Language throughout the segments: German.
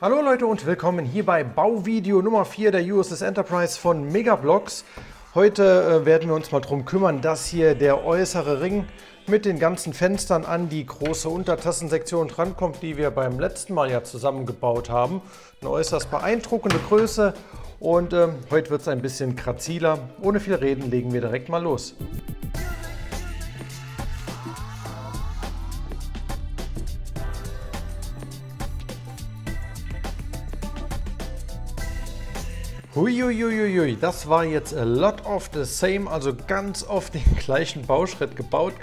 Hallo Leute und willkommen hier bei Bauvideo Nummer 4 der USS Enterprise von Megablocks. Heute werden wir uns mal darum kümmern, dass hier der äußere Ring mit den ganzen Fenstern an die große Untertassensektion drankommt, die wir beim letzten Mal ja zusammengebaut haben. Eine äußerst beeindruckende Größe und heute wird es ein bisschen graziler. Ohne viel Reden legen wir direkt mal los. Huiuiuiui, das war jetzt a lot of the same, also ganz oft den gleichen Bauschritt gebaut.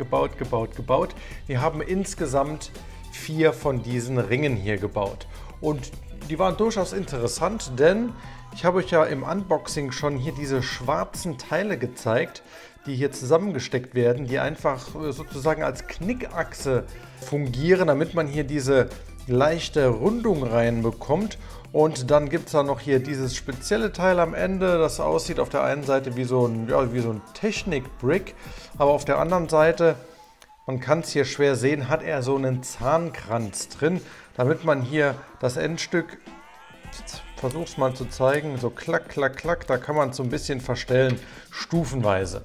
Wir haben insgesamt 4 von diesen Ringen hier gebaut und die waren durchaus interessant, denn ich habe euch ja im Unboxing schon hier diese schwarzen Teile gezeigt, die hier zusammengesteckt werden, die einfach sozusagen als Knickachse fungieren, damit man hier diese leichte Rundung reinbekommt. Und dann gibt es da noch hier dieses spezielle Teil am Ende, das aussieht auf der einen Seite wie so ein Technik-Brick, aber auf der anderen Seite, man kann es hier schwer sehen, hat er so einen Zahnkranz drin, damit man hier das Endstück, ich versuche es mal zu zeigen, so klack, klack, klack, da kann man es so ein bisschen verstellen, stufenweise.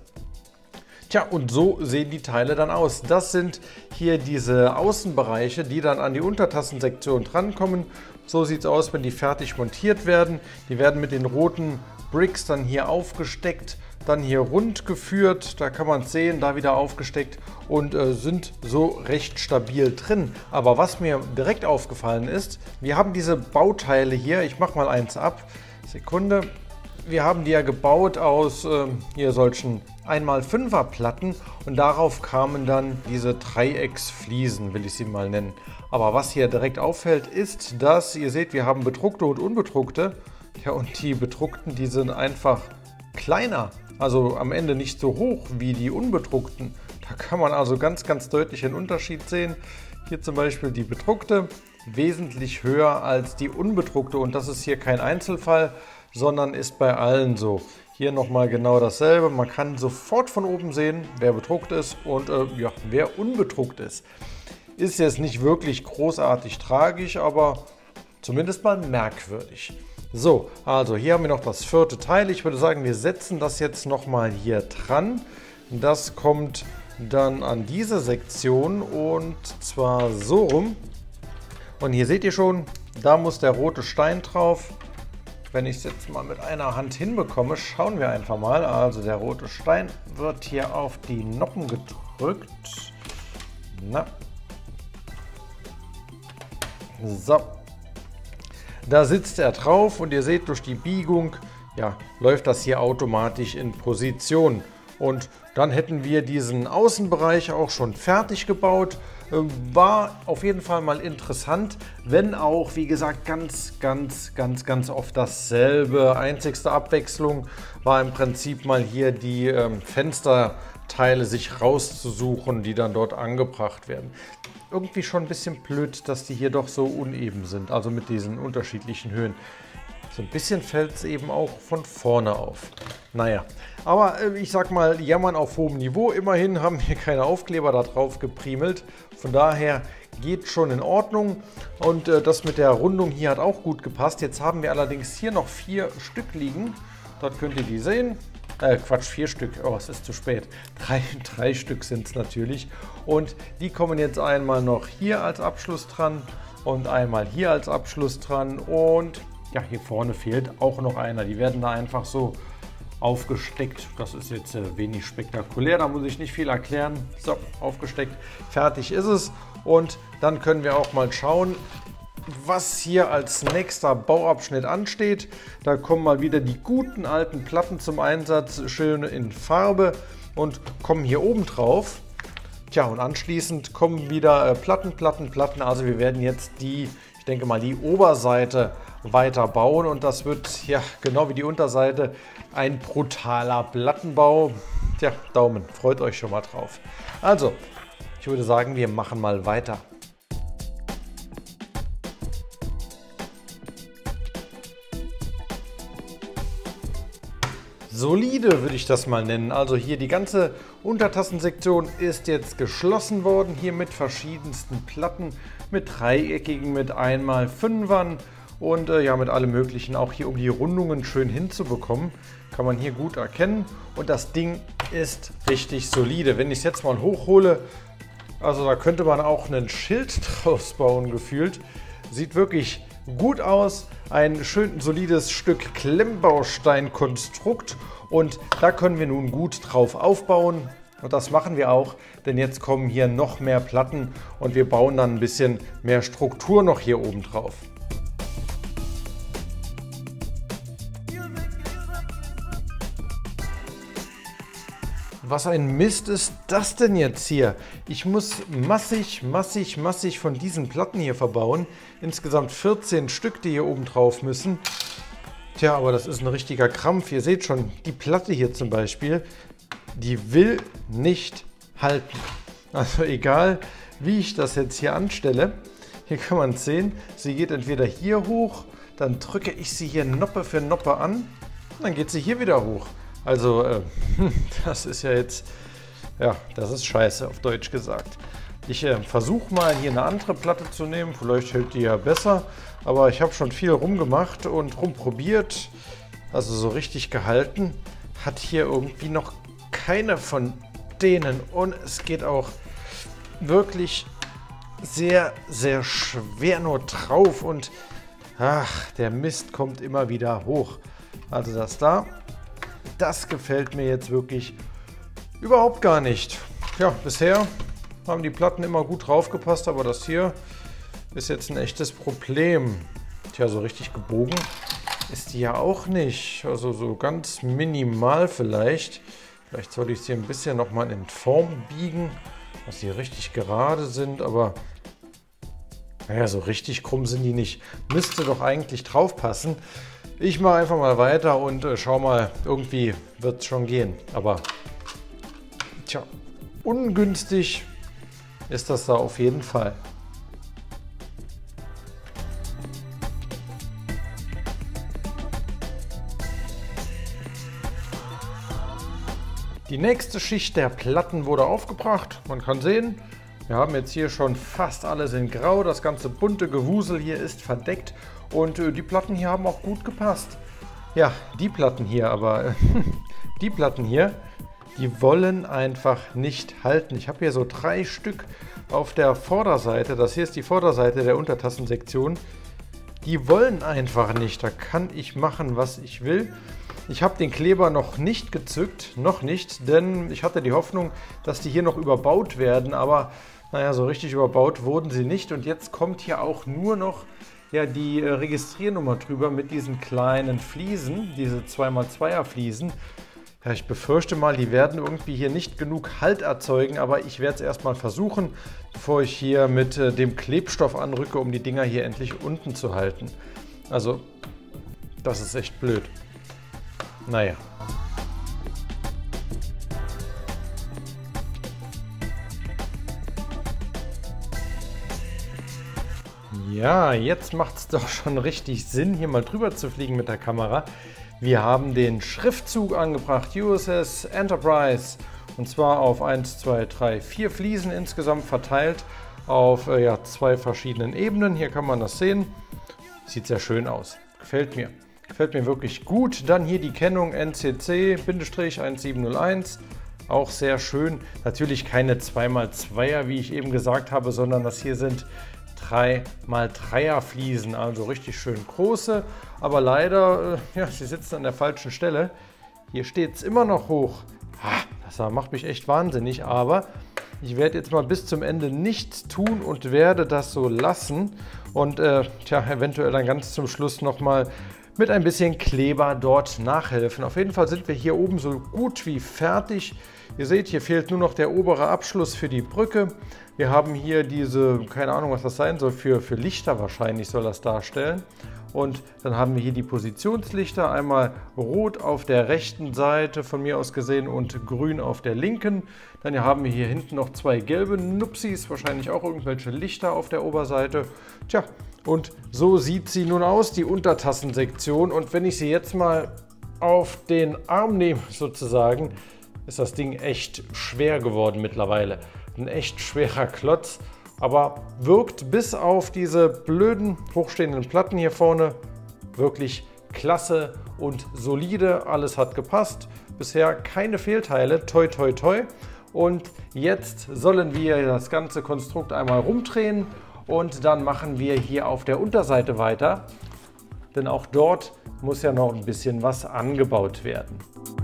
Tja, und so sehen die Teile dann aus. Das sind hier diese Außenbereiche, die dann an die Untertassensektion drankommen. So sieht es aus, wenn die fertig montiert werden. Die werden mit den roten Bricks dann hier aufgesteckt, dann hier rund geführt. Da kann man es sehen, da wieder aufgesteckt und sind so recht stabil drin. Aber was mir direkt aufgefallen ist, wir haben diese Bauteile hier. Ich mache mal eins ab. Sekunde. Wir haben die ja gebaut aus hier solchen 1x5er Platten und darauf kamen dann diese Dreiecksfliesen, will ich sie mal nennen. Aber was hier direkt auffällt, ist, dass ihr seht, wir haben bedruckte und unbedruckte. Ja, und die bedruckten, die sind einfach kleiner, also am Ende nicht so hoch wie die unbedruckten. Da kann man also ganz deutlich einen Unterschied sehen. Hier zum Beispiel die bedruckte, wesentlich höher als die unbedruckte und das ist hier kein Einzelfall, sondern ist bei allen so. Hier nochmal genau dasselbe. Man kann sofort von oben sehen, wer bedruckt ist und ja, wer unbedruckt ist. Ist jetzt nicht wirklich großartig tragisch, aber zumindest mal merkwürdig. So, also hier haben wir noch das 4. Teil. Ich würde sagen, wir setzen das jetzt nochmal hier dran. Das kommt dann an diese Sektion und zwar so rum. Und hier seht ihr schon, da muss der rote Stein drauf. Wenn ich es jetzt mal mit einer Hand hinbekomme, schauen wir einfach mal. Also der rote Stein wird hier auf die Noppen gedrückt. Na. So. Da sitzt er drauf und ihr seht, durch die Biegung, ja, läuft das hier automatisch in Position. Und dann hätten wir diesen Außenbereich auch schon fertig gebaut. War auf jeden Fall mal interessant, wenn auch, wie gesagt, ganz oft dasselbe. Einzigste Abwechslung war im Prinzip mal hier die Fensterteile sich rauszusuchen, die dann dort angebracht werden. Irgendwie schon ein bisschen blöd, dass die hier doch so uneben sind, also mit diesen unterschiedlichen Höhen. So ein bisschen fällt es eben auch von vorne auf. Naja, aber ich sag mal, jammern auf hohem Niveau. Immerhin haben wir keine Aufkleber da drauf gepriemelt. Von daher geht schon in Ordnung. Und das mit der Rundung hier hat auch gut gepasst. Jetzt haben wir allerdings hier noch 4 Stück liegen. Dort könnt ihr die sehen. Quatsch, 4 Stück. Oh, es ist zu spät. 3 Stück sind es natürlich. Und die kommen jetzt einmal noch hier als Abschluss dran und einmal hier als Abschluss dran. Und ja, hier vorne fehlt auch noch einer. Die werden da einfach so aufgesteckt. Das ist jetzt wenig spektakulär, da muss ich nicht viel erklären. So, aufgesteckt, fertig ist es. Und dann können wir auch mal schauen, was hier als nächster Bauabschnitt ansteht. Da kommen mal wieder die guten alten Platten zum Einsatz, schön in Farbe und kommen hier oben drauf. Tja, und anschließend kommen wieder Platten. Also wir werden jetzt die, ich denke mal, die Oberseite weiter bauen und das wird, ja, genau wie die Unterseite, ein brutaler Plattenbau. Tja, Daumen, freut euch schon mal drauf. Also, ich würde sagen, wir machen mal weiter. Solide würde ich das mal nennen. Also hier die ganze Untertassensektion ist jetzt geschlossen worden, hier mit verschiedensten Platten, mit dreieckigen, mit 1x5ern und ja, mit allem Möglichen, auch hier um die Rundungen schön hinzubekommen, kann man hier gut erkennen. Und das Ding ist richtig solide. Wenn ich es jetzt mal hochhole, also da könnte man auch einen Schild draus bauen gefühlt. Sieht wirklich gut aus. Ein schön solides Stück Klemmbausteinkonstrukt. Und da können wir nun gut drauf aufbauen. Und das machen wir auch, denn jetzt kommen hier noch mehr Platten und wir bauen dann ein bisschen mehr Struktur noch hier oben drauf. Was ein Mist ist das denn jetzt hier? Ich muss massig von diesen Platten hier verbauen. Insgesamt 14 Stück, die hier oben drauf müssen. Tja, aber das ist ein richtiger Krampf. Ihr seht schon, die Platte hier zum Beispiel, die will nicht halten. Also egal, wie ich das jetzt hier anstelle, hier kann man es sehen, sie geht entweder hier hoch, dann drücke ich sie hier Noppe für Noppe an und dann geht sie hier wieder hoch. Also das ist ja jetzt, ja, das ist scheiße auf Deutsch gesagt. Ich versuche mal hier eine andere Platte zu nehmen, vielleicht hält die ja besser, aber ich habe schon viel rumgemacht und rumprobiert, also so richtig gehalten hat hier irgendwie noch keine von denen und es geht auch wirklich sehr schwer nur drauf und ach, der Mist kommt immer wieder hoch. Also das gefällt mir jetzt wirklich überhaupt gar nicht. Ja, bisher haben die Platten immer gut drauf gepasst, aber das hier ist jetzt ein echtes Problem. Tja, so richtig gebogen ist die ja auch nicht. Also so ganz minimal vielleicht. Vielleicht sollte ich sie ein bisschen nochmal in Form biegen, dass sie richtig gerade sind, aber naja, so richtig krumm sind die nicht. Müsste doch eigentlich drauf passen. Ich mache einfach mal weiter und schau mal, irgendwie wird es schon gehen. Aber tja, ungünstig ist das da auf jeden Fall. Die nächste Schicht der Platten wurde aufgebracht. Man kann sehen, wir haben jetzt hier schon fast alles in Grau. Das ganze bunte Gewusel hier ist verdeckt und die Platten hier haben auch gut gepasst. Ja, die Platten hier aber, die Platten hier, die wollen einfach nicht halten. Ich habe hier so 3 Stück auf der Vorderseite. Das hier ist die Vorderseite der Untertassensektion. Die wollen einfach nicht. Da kann ich machen, was ich will. Ich habe den Kleber noch nicht gezückt, noch nicht, denn ich hatte die Hoffnung, dass die hier noch überbaut werden, aber naja, so richtig überbaut wurden sie nicht. Und jetzt kommt hier auch nur noch ja, die Registriernummer drüber mit diesen kleinen Fliesen, diese 2x2er Fliesen. Ja, ich befürchte mal, die werden irgendwie hier nicht genug Halt erzeugen, aber ich werde es erstmal versuchen, bevor ich hier mit dem Klebstoff anrücke, um die Dinger hier endlich unten zu halten. Also, das ist echt blöd. Naja. Ja, jetzt macht es doch schon richtig Sinn, hier mal drüber zu fliegen mit der Kamera. Wir haben den Schriftzug angebracht, USS Enterprise, und zwar auf 1, 2, 3, 4 Fliesen insgesamt verteilt auf ja, 2 verschiedenen Ebenen. Hier kann man das sehen. Sieht sehr schön aus. Gefällt mir. Gefällt mir wirklich gut. Dann hier die Kennung NCC-1701. Auch sehr schön. Natürlich keine 2x2er, wie ich eben gesagt habe, sondern das hier sind 3x3er Fliesen. Also richtig schön große. Aber leider, ja, sie sitzen an der falschen Stelle. Hier steht es immer noch hoch. Das macht mich echt wahnsinnig. Aber ich werde jetzt mal bis zum Ende nichts tun und werde das so lassen. Und tja, eventuell dann ganz zum Schluss nochmal mit ein bisschen Kleber dort nachhelfen. Auf jeden Fall sind wir hier oben so gut wie fertig. Ihr seht, hier fehlt nur noch der obere Abschluss für die Brücke. Wir haben hier diese, keine Ahnung, was das sein soll, für Lichter wahrscheinlich soll das darstellen. Und dann haben wir hier die Positionslichter, einmal rot auf der rechten Seite von mir aus gesehen und grün auf der linken. Dann haben wir hier hinten noch 2 gelbe Nupsis, wahrscheinlich auch irgendwelche Lichter auf der Oberseite. Tja, und so sieht sie nun aus, die Untertassensektion. Und wenn ich sie jetzt mal auf den Arm nehme sozusagen, ist das Ding echt schwer geworden mittlerweile. Ein echt schwerer Klotz. Aber wirkt bis auf diese blöden hochstehenden Platten hier vorne wirklich klasse und solide. Alles hat gepasst. Bisher keine Fehlteile. Toi, toi, toi. Und jetzt sollen wir das ganze Konstrukt einmal rumdrehen und dann machen wir hier auf der Unterseite weiter. Denn auch dort muss ja noch ein bisschen was angebaut werden.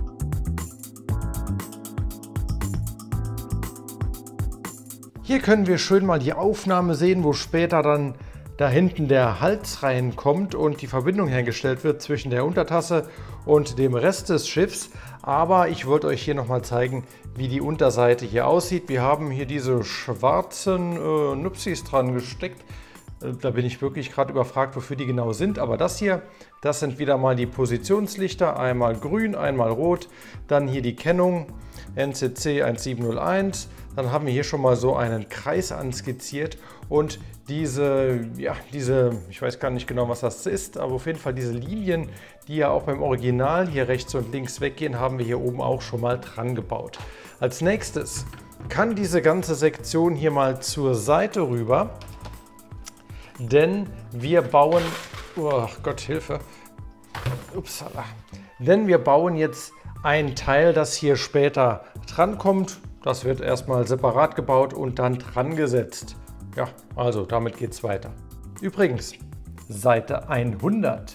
Hier können wir schön mal die Aufnahme sehen, wo später dann da hinten der Hals reinkommt und die Verbindung hergestellt wird zwischen der Untertasse und dem Rest des Schiffs. Aber ich wollte euch hier nochmal zeigen, wie die Unterseite hier aussieht. Wir haben hier diese schwarzen Nupsis dran gesteckt. Da bin ich wirklich gerade überfragt, wofür die genau sind. Aber das hier, das sind wieder mal die Positionslichter. Einmal grün, einmal rot. Dann hier die Kennung NCC 1701. Dann haben wir hier schon mal so einen Kreis anskizziert. Und diese, ich weiß gar nicht genau, was das ist, aber auf jeden Fall diese Linien, die ja auch beim Original hier rechts und links weggehen, haben wir hier oben auch schon mal dran gebaut. Als nächstes kann diese ganze Sektion hier mal zur Seite rüber. Denn wir bauen, oh Gott, Hilfe, upsala. Denn wir bauen jetzt ein Teil, das hier später drankommt. Das wird erstmal separat gebaut und dann dran gesetzt. Ja, also damit geht es weiter. Übrigens, Seite 100.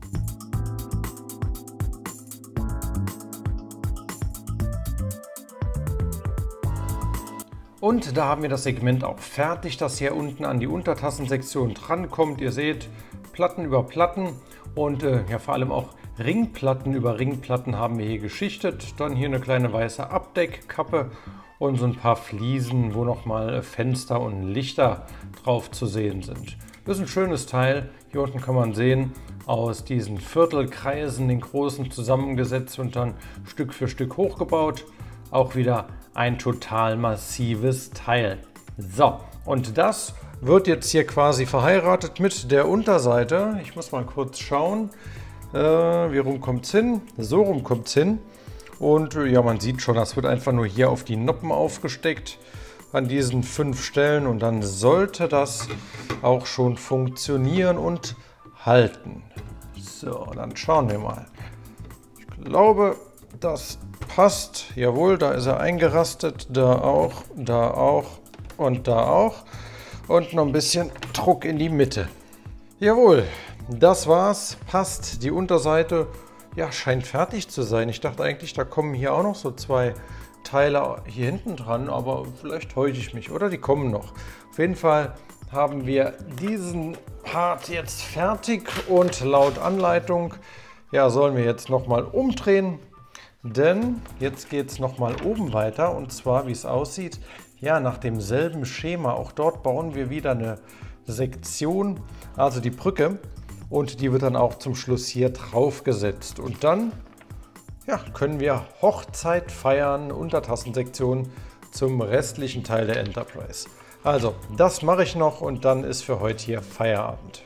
Und da haben wir das Segment auch fertig, das hier unten an die Untertassensektion drankommt. Ihr seht, Platten über Platten und ja, vor allem auch Ringplatten über Ringplatten haben wir hier geschichtet. Dann hier eine kleine weiße Abdeckkappe und so ein paar Fliesen, wo nochmal Fenster und Lichter drauf zu sehen sind. Das ist ein schönes Teil. Hier unten kann man sehen, aus diesen Viertelkreisen, den großen zusammengesetzt und dann Stück für Stück hochgebaut. Auch wieder ein total massives Teil. So, und das wird jetzt hier quasi verheiratet mit der Unterseite. Ich muss mal kurz schauen, wie rum kommt es hin? So rum kommt es hin. Und ja, man sieht schon, das wird einfach nur hier auf die Noppen aufgesteckt an diesen 5 Stellen und dann sollte das auch schon funktionieren und halten. So, dann schauen wir mal. Ich glaube, das passt. Jawohl, da ist er eingerastet. Da auch und da auch. Und noch ein bisschen Druck in die Mitte. Jawohl, das war's. Passt. Die Unterseite, ja, scheint fertig zu sein. Ich dachte eigentlich, da kommen hier auch noch so 2 Teile hier hinten dran, aber vielleicht täusche ich mich. Oder die kommen noch. Auf jeden Fall haben wir diesen Part jetzt fertig und laut Anleitung, ja, sollen wir jetzt nochmal umdrehen. Denn jetzt geht es nochmal oben weiter und zwar, wie es aussieht, ja, nach demselben Schema. Auch dort bauen wir wieder eine Sektion, also die Brücke, und die wird dann auch zum Schluss hier drauf gesetzt. Und dann, ja, können wir Hochzeit feiern, Untertassensektion zum restlichen Teil der Enterprise. Also, das mache ich noch und dann ist für heute hier Feierabend.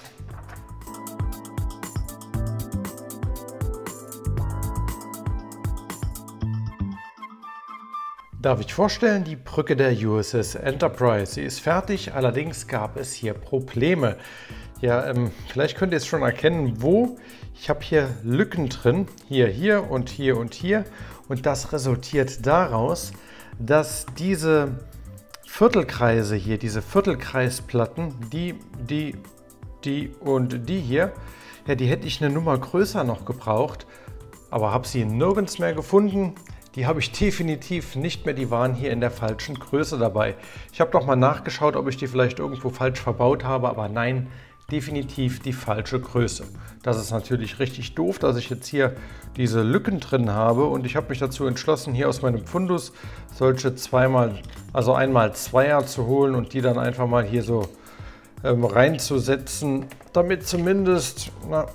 Darf ich vorstellen, die Brücke der USS Enterprise. Sie ist fertig, allerdings gab es hier Probleme. Ja, vielleicht könnt ihr es schon erkennen, wo. Ich habe hier Lücken drin, hier und hier und hier. Und das resultiert daraus, dass diese Viertelkreise hier, diese Viertelkreisplatten, die und die hier, ja, die hätte ich eine Nummer größer noch gebraucht, aber habe sie nirgends mehr gefunden. Die habe ich definitiv nicht mehr, die waren hier in der falschen Größe dabei. Ich habe noch mal nachgeschaut, ob ich die vielleicht irgendwo falsch verbaut habe, aber nein, definitiv die falsche Größe. Das ist natürlich richtig doof, dass ich jetzt hier diese Lücken drin habe und ich habe mich dazu entschlossen, hier aus meinem Fundus solche einmal Zweier zu holen und die dann einfach mal hier so reinzusetzen, damit zumindest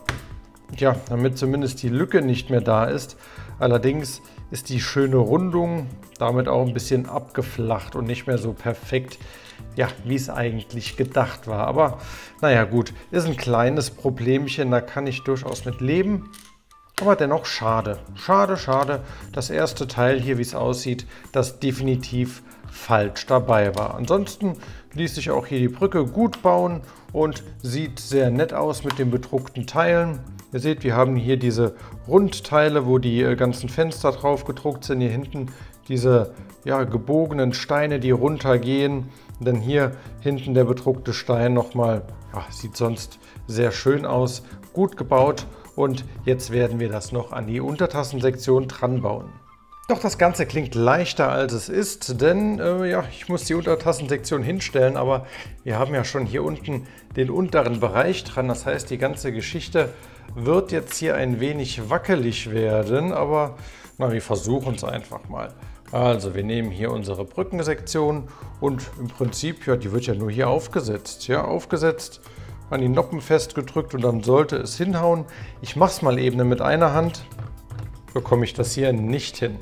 die Lücke nicht mehr da ist. Allerdings ist die schöne Rundung damit auch ein bisschen abgeflacht und nicht mehr so perfekt, ja, wie es eigentlich gedacht war. Aber naja, gut, ist ein kleines Problemchen, da kann ich durchaus mit leben. Aber dennoch schade. Schade, schade. Das erste Teil hier, wie es aussieht, das definitiv falsch dabei war. Ansonsten ließ sich auch hier die Brücke gut bauen und sieht sehr nett aus mit den bedruckten Teilen. Ihr seht, wir haben hier diese Rundteile, wo die ganzen Fenster drauf gedruckt sind. Hier hinten diese gebogenen Steine, die runtergehen. Dann hier hinten der bedruckte Stein nochmal. Ja, sieht sonst sehr schön aus, gut gebaut. Und jetzt werden wir das noch an die Untertassensektion dran bauen. Doch das Ganze klingt leichter als es ist, denn ich muss die Untertassensektion hinstellen, aber wir haben ja schon hier unten den unteren Bereich dran. Das heißt, die ganze Geschichte wird jetzt hier ein wenig wackelig werden, aber wir versuchen es einfach mal. Also wir nehmen hier unsere Brückensektion und im Prinzip, die wird ja nur hier aufgesetzt. Ja, aufgesetzt, an die Noppen festgedrückt und dann sollte es hinhauen. Ich mache es mal eben mit einer Hand, bekomme ich das hier nicht hin.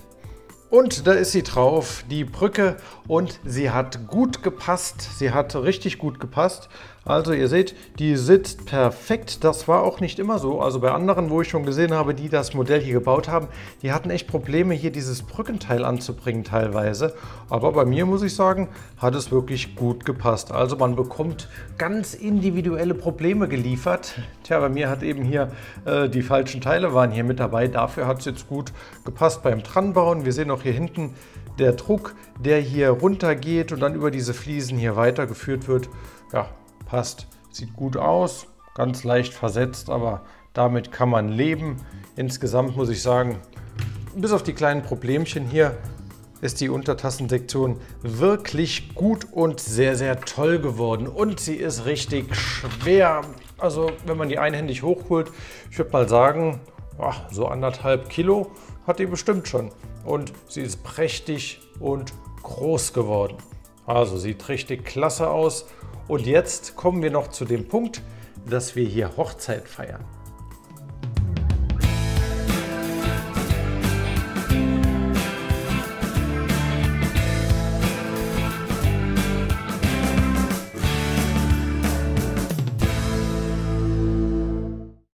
Und da ist sie drauf, die Brücke, und sie hat gut gepasst. Sie hat richtig gut gepasst. Also ihr seht, die sitzt perfekt. Das war auch nicht immer so. Also bei anderen, wo ich schon gesehen habe, die das Modell hier gebaut haben, die hatten echt Probleme, hier dieses Brückenteil anzubringen teilweise. Aber bei mir, muss ich sagen, hat es wirklich gut gepasst. Also man bekommt ganz individuelle Probleme geliefert. Tja, bei mir hat eben hier die falschen Teile waren hier mit dabei. Dafür hat es jetzt gut gepasst beim Dranbauen. Wir sehen auch hier hinten der Druck, der hier runter geht und dann über diese Fliesen hier weitergeführt wird. Ja, passt. Sieht gut aus, ganz leicht versetzt, aber damit kann man leben. Insgesamt muss ich sagen, bis auf die kleinen Problemchen hier, ist die Untertassensektion wirklich gut und sehr, sehr toll geworden. Und sie ist richtig schwer. Also wenn man die einhändig hochholt, ich würde mal sagen, so 1,5 Kilo hat die bestimmt schon. Und sie ist prächtig und groß geworden. Also sieht richtig klasse aus. Und jetzt kommen wir noch zu dem Punkt, dass wir hier Hochzeit feiern.